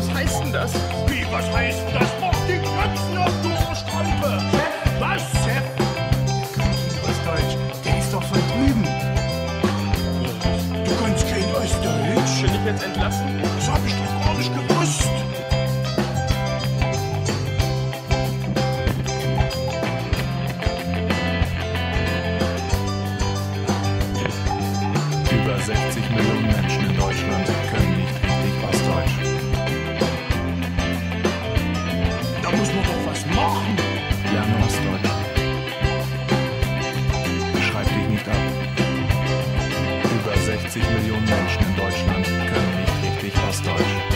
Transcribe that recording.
was heißt denn das? Wie, was heißt denn das? Mach die Knöpfe ab, du Arschkrampe! Was, Chef? Ostdeutsch, der ist doch von drüben. Du kannst kein Ostdeutsch? Bin ich jetzt entlassen? Das hab ich doch gar nicht gewusst. Über 60 Millionen Menschen in Deutschland können nicht richtig Ostdeutsch. Da muss man doch was machen. Lerne Ostdeutsch. Schreib dich nicht ab. Über 60 Millionen Menschen in Deutschland können nicht richtig Ostdeutsch.